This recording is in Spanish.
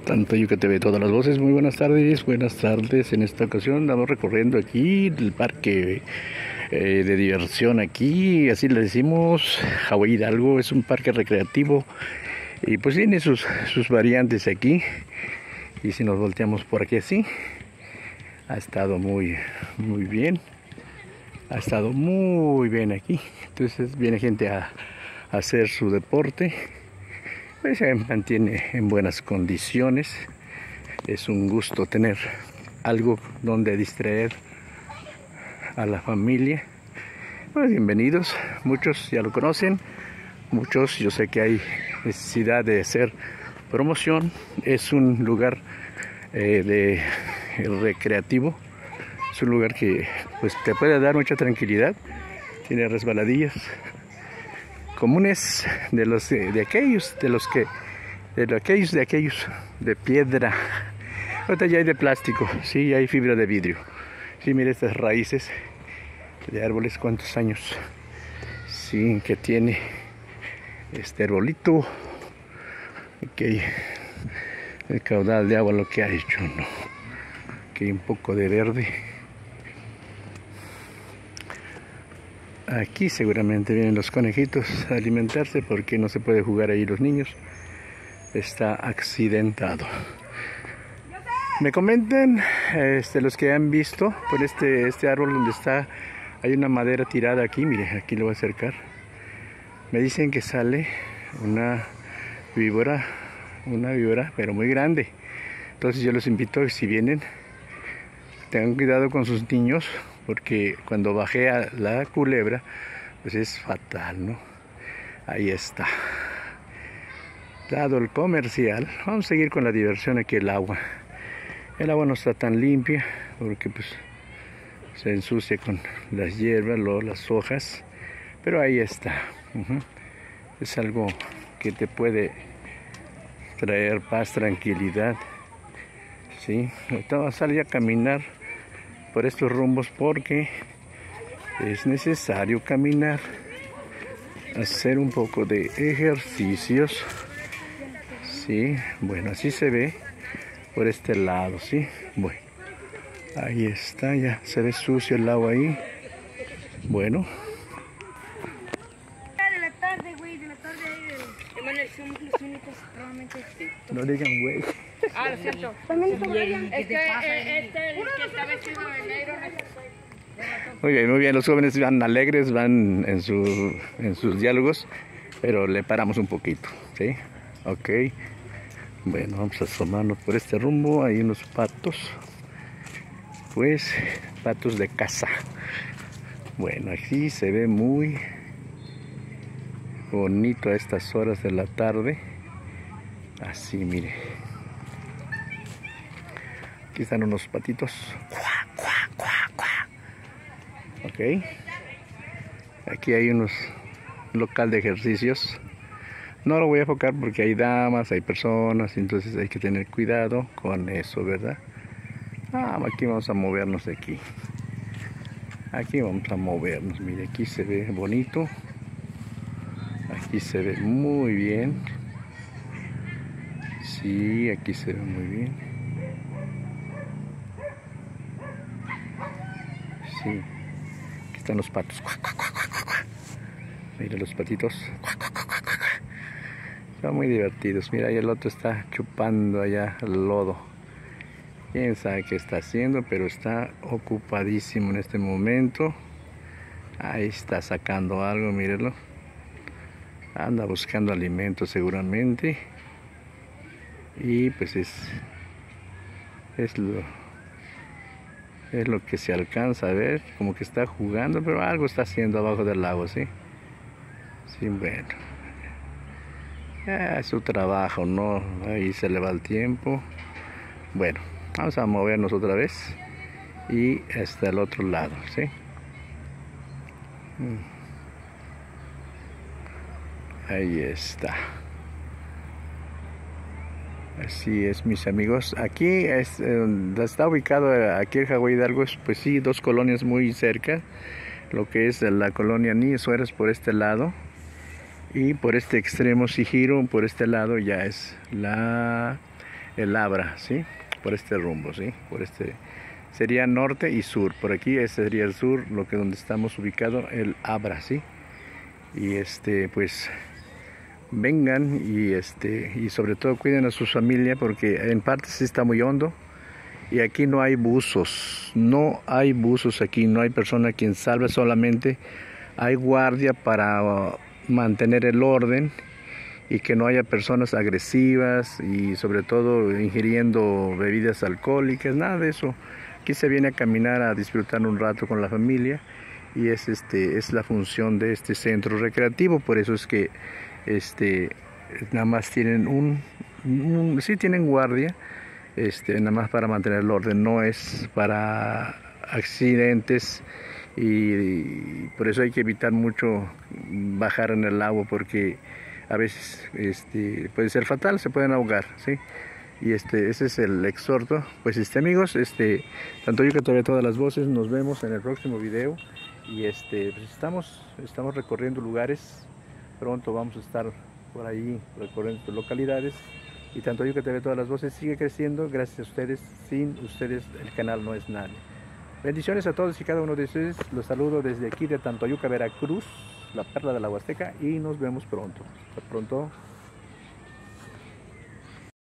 Tanto TV, todas las voces. Muy buenas tardes, buenas tardes. En esta ocasión andamos recorriendo aquí el parque de diversión aquí, así le decimos, Hawái Hidalgo. Es un parque recreativo y pues tiene sus variantes aquí. Y si nos volteamos por aquí así, ha estado muy bien. Ha estado muy bien aquí. Entonces viene gente a hacer su deporte. Pues se mantiene en buenas condiciones. Es un gusto tener algo donde distraer a la familia. Pues bienvenidos, muchos ya lo conocen, muchos yo sé que hay necesidad de hacer promoción. Es un lugar de recreativo, es un lugar que pues te puede dar mucha tranquilidad. Tiene resbaladillas comunes de aquellos de piedra. Ahorita ya hay de plástico, sí, hay fibra de vidrio. Sí, mire estas raíces de árboles, cuántos años sí que tiene este arbolito. Okay. El caudal de agua lo que ha hecho, ¿no? Que hay un poco de verde. Aquí seguramente vienen los conejitos a alimentarse porque no se puede jugar ahí los niños. Está accidentado. Me comentan los que han visto por este árbol donde está, hay una madera tirada aquí, mire, aquí lo voy a acercar. Me dicen que sale una víbora pero muy grande. Entonces yo los invito a que si vienen, tengan cuidado con sus niños, porque cuando bajé a la culebra, pues es fatal, ¿no? Ahí está. Dado el comercial, vamos a seguir con la diversión aquí. El agua no está tan limpia porque pues se ensucia con las hierbas, las hojas, pero ahí está. Es algo que te puede traer paz, tranquilidad. Sí, ahorita vas a salir a caminar por estos rumbos porque es necesario caminar, hacer un poco de ejercicios. Sí, bueno, así se ve por este lado, sí. Bueno, ahí está, ya se ve sucio el agua ahí. Bueno. De la tarde, güey, de la tarde ahí somos los únicos realmente. No digan güey. Ah, lo siento. También es que el que está vestido de negro. Muy bien, los jóvenes van alegres, van en sus diálogos, pero le paramos un poquito, ¿sí? Ok. Bueno, vamos a asomarnos por este rumbo. Hay unos patos, pues patos de caza. Bueno, aquí se ve muy bonito a estas horas de la tarde. Así, mire. Aquí están unos patitos. Ok. Aquí hay un local de ejercicios. No lo voy a enfocar porque hay damas, hay personas, entonces hay que tener cuidado con eso, ¿verdad? Aquí vamos a movernos de aquí. Aquí vamos a movernos, mire, aquí se ve bonito. Aquí se ve muy bien. Sí, aquí se ve muy bien. Sí. Aquí están los patos. Mire los patitos. Están muy divertidos. Mira, ahí el otro está chupando allá el lodo. Quién sabe qué está haciendo, pero está ocupadísimo en este momento. Ahí está sacando algo, mírenlo. Anda buscando alimento seguramente. Y pues es lo que se alcanza a ver, como que está jugando, pero algo está haciendo abajo del agua, ¿sí? Sí, bueno. Es su trabajo, ¿no? Ahí se le va el tiempo. Bueno, vamos a movernos otra vez y hasta el otro lado, ¿sí? Ahí está. Así es, mis amigos. Aquí está ubicado, aquí el Hawái Hidalgo, pues sí, dos colonias muy cerca. Lo que es la colonia Niños Suárez por este lado. Y por este extremo, si giro por este lado, ya es la el Abra, ¿sí? Por este rumbo, ¿sí? Por este sería norte y sur. Por aquí este sería el sur, donde estamos ubicados, el Abra, ¿sí? Y pues vengan y sobre todo cuiden a su familia porque en parte sí está muy hondo y aquí no hay buzos, aquí, no hay persona quien salve, solamente hay guardia para mantener el orden y que no haya personas agresivas y sobre todo ingiriendo bebidas alcohólicas, nada de eso. Aquí se viene a caminar, a disfrutar un rato con la familia y es la función de este centro recreativo. Por eso es que nada más tienen sí tienen guardia, nada más para mantener el orden, no es para accidentes y por eso hay que evitar mucho bajar en el agua porque a veces puede ser fatal, se pueden ahogar, ¿sí? Y ese es el exhorto. Pues amigos, Tantoyuca todavía todas las voces, nos vemos en el próximo video y pues estamos recorriendo lugares, pronto vamos a estar por ahí recorriendo localidades y Tantoyuca TV todas las voces sigue creciendo gracias a ustedes. Sin ustedes el canal no es nada. Bendiciones a todos y cada uno de ustedes. Los saludo desde aquí de Tantoyuca, Veracruz, la perla de la Huasteca, y nos vemos pronto. Hasta pronto.